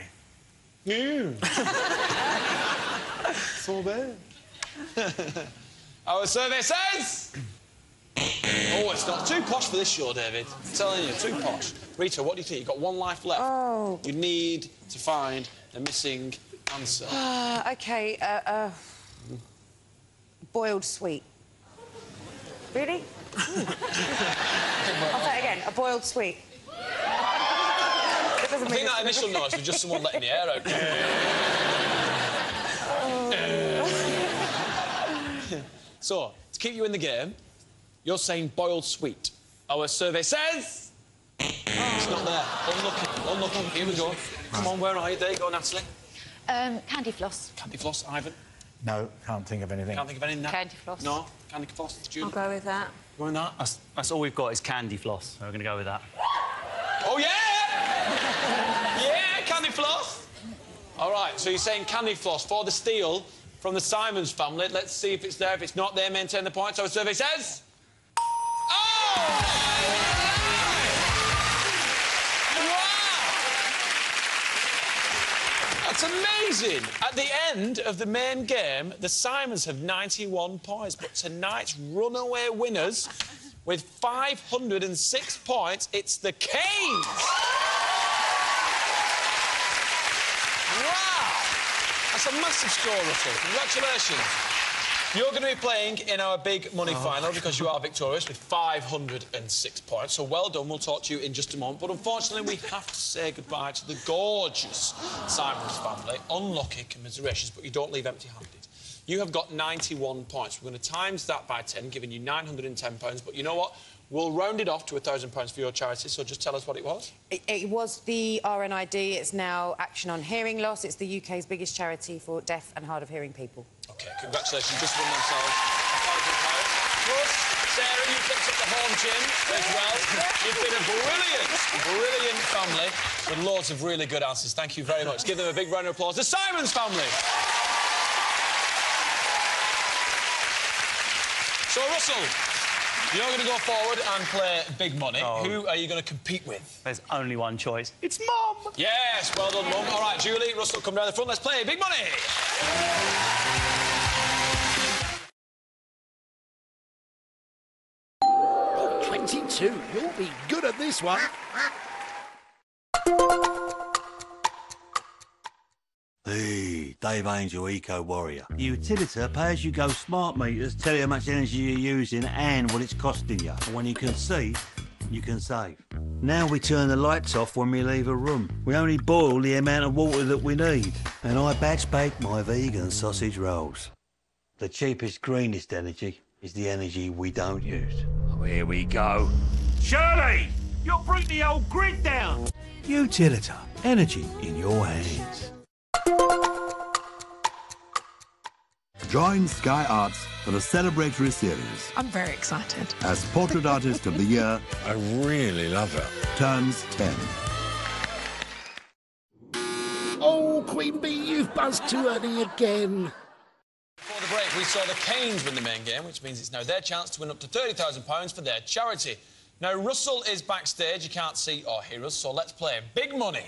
Sorbet. Our survey says... Oh, it's not too posh for this show, David. I'm telling you, too posh. Rita, what do you think? You've got 1 life left. Oh. You need to find the missing answer. OK, boiled sweet. Really? I'll say it again. A boiled sweet. I think that initial noise was just someone letting the air out. So, to keep you in the game, you're saying boiled sweet. Our survey says... It's not there. Unlucky. Here we go. Come on, where are you? There you go, Natalie. Candy floss. Candy floss, Ivan. No, can't think of anything. Can't think of anything. Candy floss. No, candy floss. Julie. I'll go with that. Going that? That's all we've got is candy floss, so we're going to go with that. Oh, yeah! Yeah, candy floss. All right, so you're saying candy floss for the steal from the Simons family. Let's see if it's there. If it's not there, maintain the points. Our survey says... Oh! That's amazing. At the end of the main game, the Simons have 91 points, but tonight's runaway winners with 506 points, it's the Canes. Wow! That's a massive score, Russell. Congratulations. You're going to be playing in our big money final because you are victorious with 506 points. So well done. We'll talk to you in just a moment. But unfortunately, we have to say goodbye to the gorgeous Simons family. Unlucky, commiserations, but you don't leave empty-handed. You have got 91 points. We're going to times that by 10, giving you £910. But you know what? We'll round it off to £1,000 for your charity, so just tell us what it was. It was the RNID. It's now Action on Hearing Loss. It's the UK's biggest charity for deaf and hard of hearing people. OK, congratulations. Just won themselves £1,000. Plus, Sarah, you picked up the home gym as well. You've been a brilliant family with loads of really good answers. Thank you very much. Give them a big round of applause. The Simons family. So, Russell, you're going to go forward and play big money. Who are you going to compete with? There's only one choice. It's Mum! Yes, well done, Mum. All right, Julie, Russell, come down the front. Let's play big money. Oh, 22. You'll be good at this one. Hey, Dave Angel, Eco Warrior. Utilita pay-as-you-go smart meters tell you how much energy you're using and what it's costing you. And when you can see, you can save. Now we turn the lights off when we leave a room. We only boil the amount of water that we need. And I batch bake my vegan sausage rolls. The cheapest, greenest energy is the energy we don't use. Oh, here we go. Shirley! You'll bring the old grid down! Utilita. Energy in your hands. Join Sky Arts for a celebratory series. I'm very excited. As Portrait Artist of the Year, I really love her. turns 10. Oh, Queen Bee, you've buzzed too early again. Before the break, we saw the Canes win the main game, which means it's now their chance to win up to £30,000 for their charity. Now, Russell is backstage. You can't see or hear us, so let's play big money.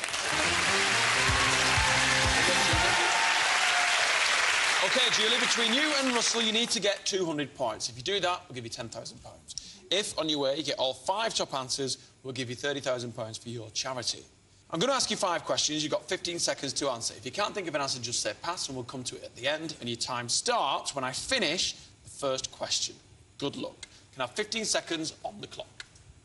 OK, Julie, between you and Russell, you need to get 200 points. If you do that, we'll give you £10,000. If, on your way, you get all 5 top answers, we'll give you £30,000 for your charity. I'm going to ask you 5 questions. You've got 15 seconds to answer. If you can't think of an answer, just say pass, and we'll come to it at the end. And your time starts when I finish the first question. Good luck. You can have 15 seconds on the clock.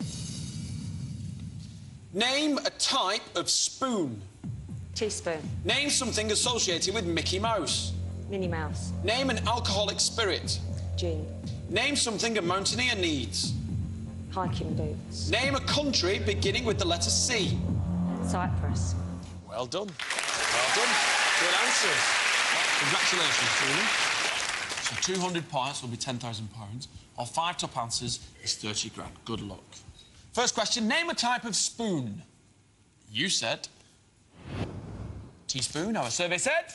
Name a type of spoon. Teaspoon. Name something associated with Mickey Mouse. Minnie Mouse. Name an alcoholic spirit. Gin. Name something a mountaineer needs. Hiking boots. Name a country beginning with the letter C. Cyprus. Well done. Well done. Good answers. Congratulations, Julie. So 200 points will be £10,000. Or 5 top answers is 30 grand. Good luck. First question, name a type of spoon. You said... teaspoon. Our survey said...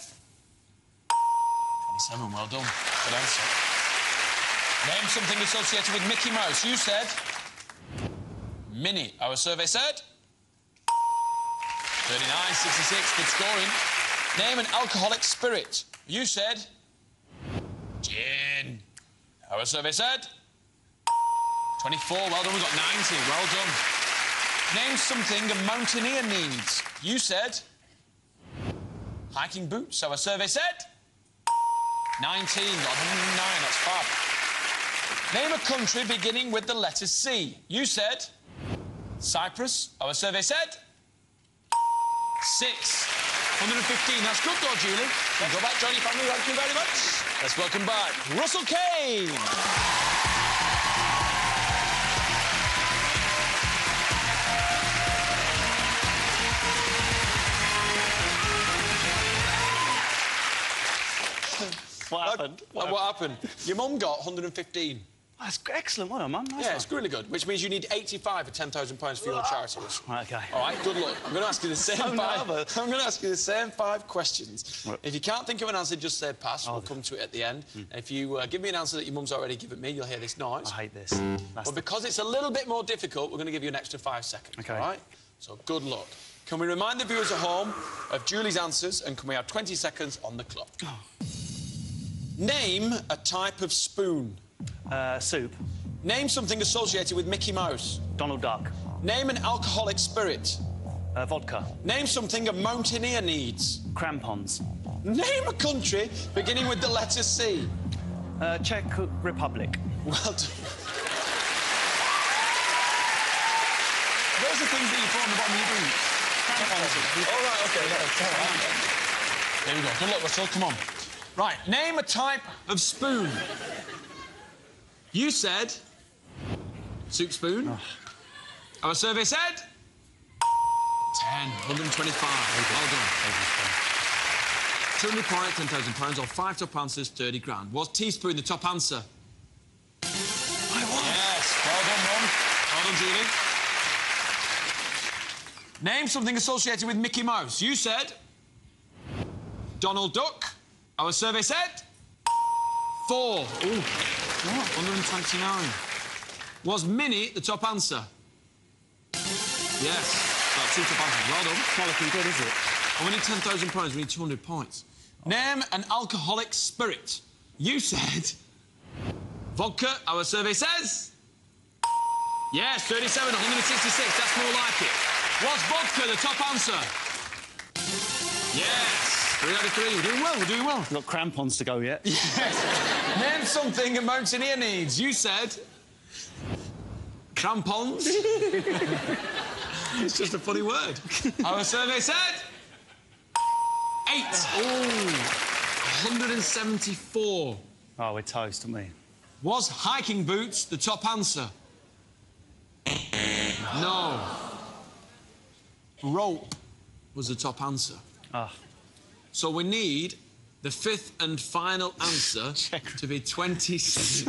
27, well done. Good answer. Name something associated with Mickey Mouse. You said... Minnie. Our survey said... 39, 66, good scoring. Name an alcoholic spirit. You said... gin. Our survey said... 24, well done, we've got 90, well done. Name something a mountaineer needs. You said... hiking boots. Our survey said... 19, got 109, that's fab. Name a country beginning with the letter C. You said... Cyprus. Our survey said... 6. 115, that's good though, Julie. Let's go back, join your family, thank you very much. Let's welcome back Russell Kane. What happened? What happened? Your mum got 115. That's excellent, well done, Mum. Nice Yeah, one. it's really good, which means you need 85 for £10,000 for your charity. Right, OK. All right, good luck. I'm going to ask you the same So five. nervous. I'm going to ask you the same 5 questions. Right. If you can't think of an answer, just say pass. We'll come to it at the end. And if you give me an answer that your mum's already given me, you'll hear this noise. I hate this. But because it's a little bit more difficult, we're going to give you an extra 5 seconds. OK. All right? So good luck. Can we remind the viewers at home of Julie's answers, and can we have 20 seconds on the clock? Oh. Name a type of spoon. Soup. Name something associated with Mickey Mouse. Donald Duck. Name an alcoholic spirit. Vodka. Name something a mountaineer needs. Crampons. Name a country beginning with the letter C. Czech Republic. Well done. Those are things that you put on the bottom of your boots. All right, OK. There we go. Good luck, Russell. Come on. Right, name a type of spoon. You said soup spoon. Oh. Our survey said 10, 125. Well done. 200 points, £10,000, or 5 top answers, 30 grand. Was teaspoon the top answer? I won. Yes, well done, Mum. Well done, Julie. Name something associated with Mickey Mouse. You said Donald Duck. Our survey said 4. Ooh. What? 129. Was Minnie the top answer? Yes. That's 2 top answers. Well done. It's not looking good, is it? And we need £10,000. We need 200 points. Oh. Name an alcoholic spirit. You said vodka. Our survey says yes. 37. 166. That's more like it. Was vodka the top answer? Yes. 3 out of 3. We're doing well. We're doing well. We've got crampons to go yet. Yes. Name something a mountaineer needs. You said crampons. It's just a funny word. Our survey said 8. Ooh. 174. Oh, we're toast, aren't we? Was hiking boots the top answer? No. Rope was the top answer. Ah. So we need the 5th and final answer to be 26.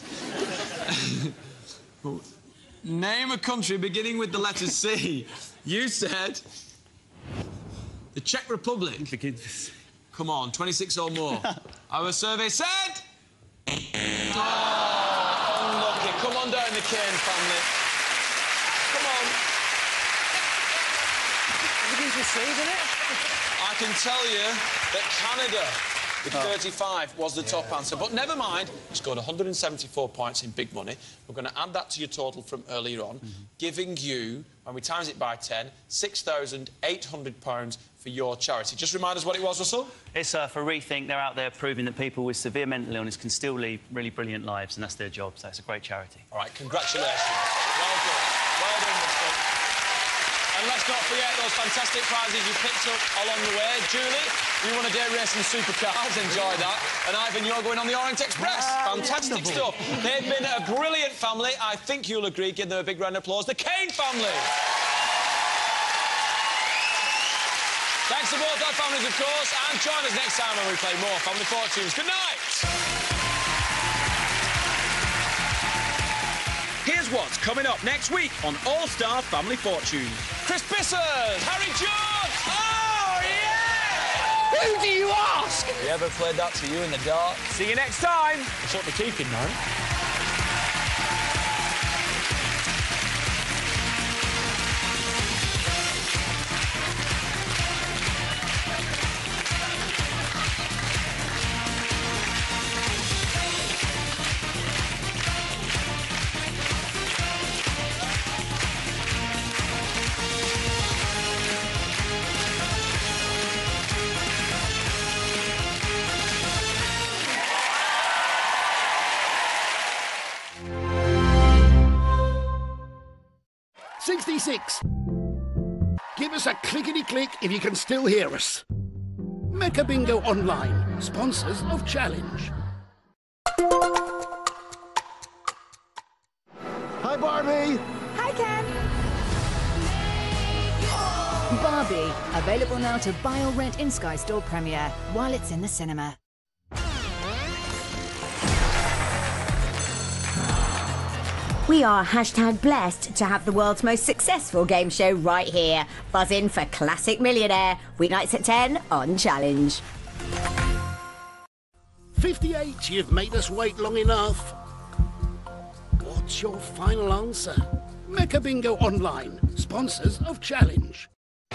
Name a country beginning with the letter C. You said the Czech Republic. Come on, 26 or more. Our survey said oh, unlucky. Come on down, the Kane family. Come on. Everything's receiving it. I can tell you that Canada, with 35, was the top answer. But never mind, you scored 174 points in big money. We're going to add that to your total from earlier on, giving you, when we times it by 10, £6,800 for your charity. Just remind us what it was, Russell? It's for Rethink. They're out there proving that people with severe mental illness can still lead really brilliant lives, and that's their job, so it's a great charity. All right, congratulations. Well done. Well done, Russell. And let's not forget those fantastic prizes you picked up along the way. Julie, you won a day racing supercars, enjoy that. And Ivan, you're going on the Orient Express. Fantastic stuff. They've been a brilliant family. I think you'll agree. Give them a big round of applause. The Kane family. Thanks to both our families, of course, and join us next time when we play more Family Fortunes. Good night. Here's what's coming up next week on All-Star Family Fortunes. Chris Bissers, Harry George. Oh, yeah! Who do you ask? Have you ever played that to you in the dark? See you next time. That's what we're keeping now. Give us a clickety-click if you can still hear us. Mecca Bingo Online, sponsors of Challenge. Hi, Barbie. Hi, Ken. Barbie, available now to buy or rent in Sky Store Premier while it's in the cinema. We are #blessed to have the world's most successful game show right here. Buzz in for Classic Millionaire, weeknights at 10 on Challenge. 58, you've made us wait long enough. What's your final answer? Mecca Bingo Online, sponsors of Challenge.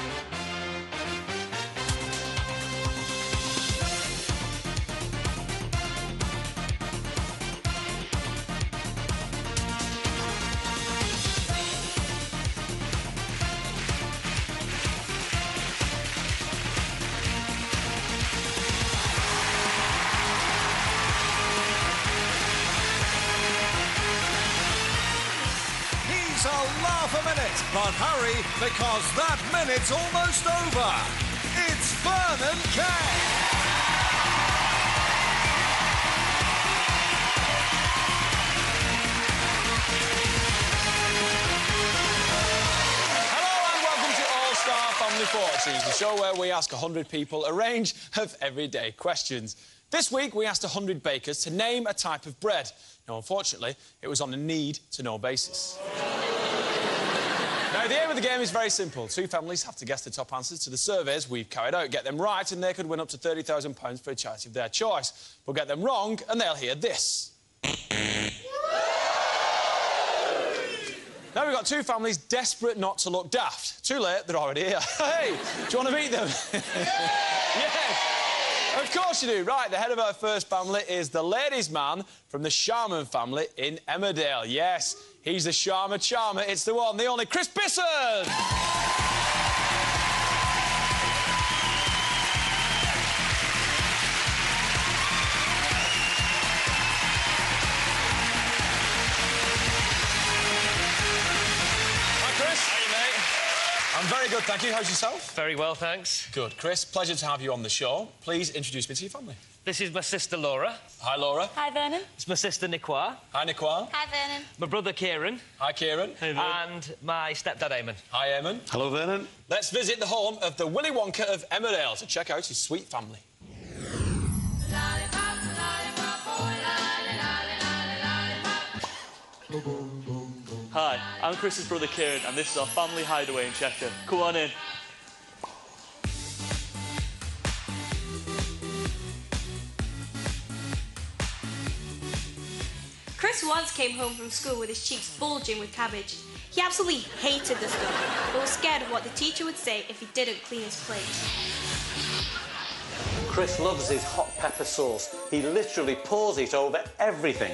He's a laugh a minute, but hurry, because that minute's almost over. It's Vernon Kay. Family Fortunes, the show where we ask 100 people a range of everyday questions. This week, we asked 100 bakers to name a type of bread. Now, unfortunately, it was on a need-to-know basis. Now, the aim of the game is very simple. Two families have to guess the top answers to the surveys we've carried out. Get them right, and they could win up to £30,000 for a charity of their choice. But get them wrong, and they'll hear this. Now we've got two families desperate not to look daft. Too late, they're already here. Hey, do you want to meet them? Yes, of course you do. Right, the head of our first family is the ladies' man from the Sharman family in Emmerdale. Yes, he's the Sharma Charmer. It's the one, the only Chris Bisson! I'm very good, thank you. How's yourself? Very well, thanks. Good. Chris, pleasure to have you on the show. Please introduce me to your family. This is my sister Laura. Hi, Laura. Hi, Vernon. It's my sister Nicoire. Hi, Nicoire. Hi, Vernon. My brother Kieran. Hi, Kieran. Hey, and my stepdad Eamon. Hi, Eamon. Hello, Vernon. Let's visit the home of the Willy Wonka of Emmerdale to check out his sweet family. Hi, I'm Chris's brother Kieran, and this is our family hideaway in Cheshire. Come on in. Chris once came home from school with his cheeks bulging with cabbage. He absolutely hated the stuff, but was scared of what the teacher would say if he didn't clean his plate. Chris loves his hot pepper sauce. He literally pours it over everything.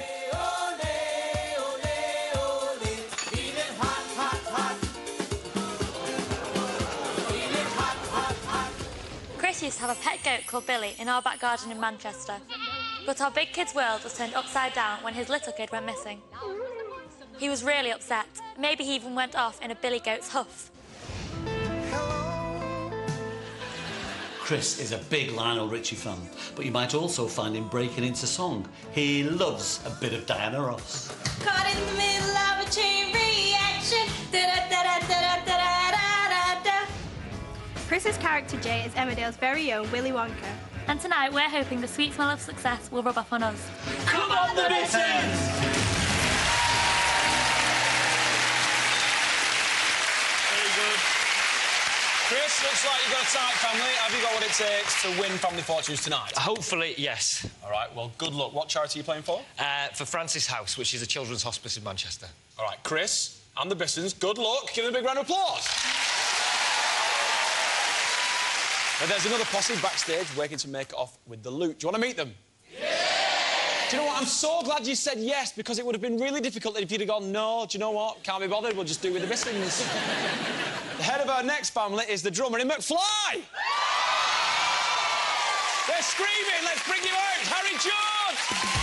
Chris used to have a pet goat called Billy in our back garden in Manchester. But our big kid's world was turned upside down when his little kid went missing. He was really upset. Maybe he even went off in a billy goat's huff. Chris is a big Lionel Richie fan, but you might also find him breaking into song. He loves a bit of Diana Ross. Caught in the middle of a chain reaction. Chris's character Jay is Emmerdale's very own Willy Wonka. And tonight we're hoping the sweet smell of success will rub off on us. Come on, the Bittons! Very good. Chris, looks like you've got a tight family. Have you got what it takes to win Family Fortunes tonight? Hopefully, yes. All right, well, good luck. What charity are you playing for? For Francis House, which is a children's hospice in Manchester. All right, Chris and the Bissons, good luck. Give them a big round of applause. Now, there's another posse backstage waiting to make off with the loot. Do you want to meet them? Yeah! Do you know what? I'm so glad you said yes, because it would have been really difficult if you'd have gone, no, do you know what? Can't be bothered, we'll just do it with the Bissons. The head of our next family is the drummer in McFly! They're screaming, let's bring you out, Harry George!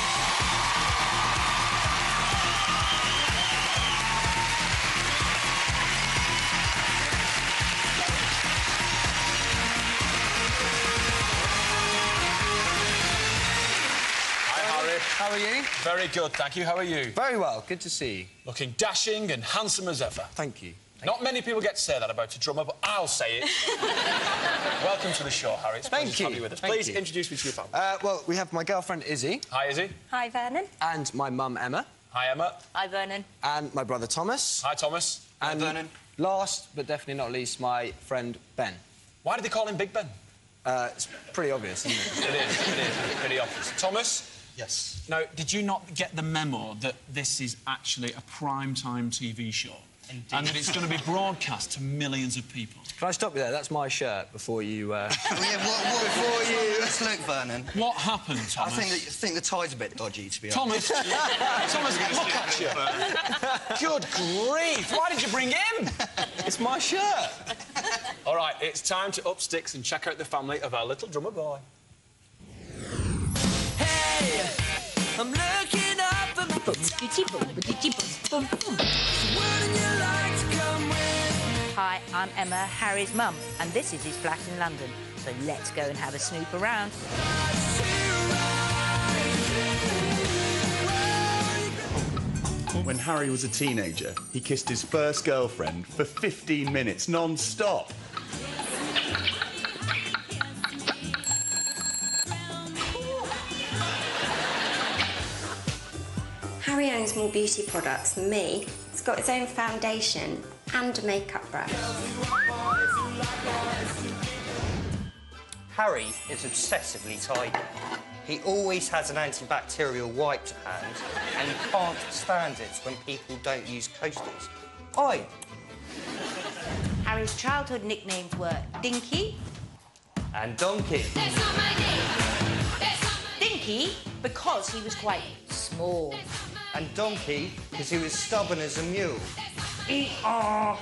How are you? Very good, thank you. How are you? Very well. Good to see you. Looking dashing and handsome as ever. Thank you. Not many people get to say that about a drummer, but I'll say it. Welcome to the show, Harry. It's a pleasure to have you with us. Please introduce me to your family. Well, we have my girlfriend, Izzy. Hi, Izzy. Hi, Vernon. And my mum, Emma. Hi, Emma. Hi, Vernon. And my brother, Thomas. Hi, Thomas. And Vernon. Last, but definitely not least, my friend, Ben. Why do they call him Big Ben? It's pretty obvious, isn't it? It is pretty obvious. Thomas? Yes. Now, did you not get the memo that this is actually a prime-time TV show? Indeed. And that it's going to be broadcast to millions of people? Can I stop you there? That's my shirt before you... Let's look, Vernon. What happened, Thomas? I think the tie's a bit dodgy, to be honest. Thomas, look at you. Good grief, why did you bring him? It's my shirt. All right, it's time to up sticks and check out the family of our little drummer boy. Hey, I'm looking up and Hi, I'm Emma, Harry's mum, and this is his flat in London. So let's go and have a snoop around. When Harry was a teenager, he kissed his first girlfriend for 15 minutes non-stop. Harry owns more beauty products than me. He's got his own foundation and a makeup brush. Harry is obsessively tidy. He always has an antibacterial wipe to hand, and he can't stand it when people don't use coasters. Oi! Harry's childhood nicknames were Dinky and Donkey. Dinky because he was quite small. And Donkey because he was stubborn as a mule. Our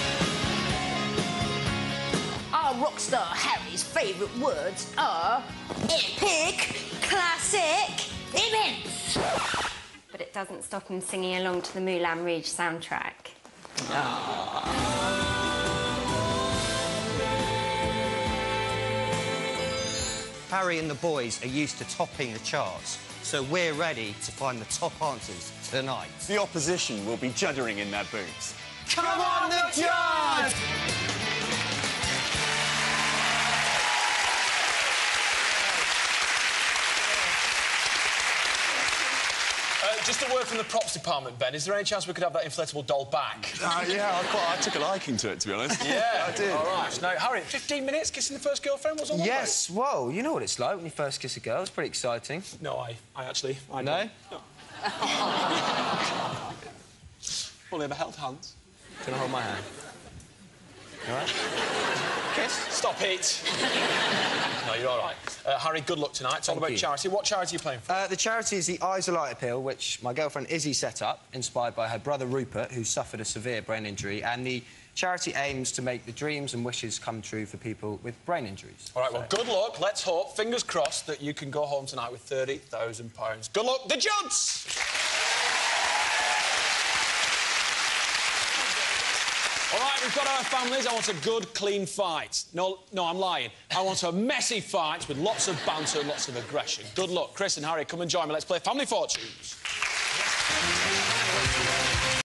rockstar Harry's favourite words are epic, classic, immense. But it doesn't stop him singing along to the Moulin Rouge soundtrack. Harry and the boys are used to topping the charts, so we're ready to find the top answers tonight. The opposition will be juddering in their boots. Come on, the judge! Just a word from the props department, Ben. Is there any chance we could have that inflatable doll back? Yeah, I took a liking to it, to be honest. Yeah, I did. All right. Now, Harry, 15 minutes kissing the first girlfriend was all Yes, well, you know what it's like when you first kiss a girl. It's pretty exciting. No, I know. No. Only ever held hands. Can I hold my hand? All right? Kiss. Stop it. No, you're all right. Harry, good luck tonight. It's all about charity. What charity are you playing for? The charity is the Eyes of Light Appeal, which my girlfriend Izzy set up, inspired by her brother Rupert, who suffered a severe brain injury, and the charity aims to make the dreams and wishes come true for people with brain injuries. All right, well, good luck. Let's hope, fingers crossed, that you can go home tonight with £30,000. Good luck, the Judds! All right, we've got our families. I want a good, clean fight. No, I'm lying. I want a messy fight with lots of banter and lots of aggression. Good luck. Chris and Harry, come and join me. Let's play Family Fortunes.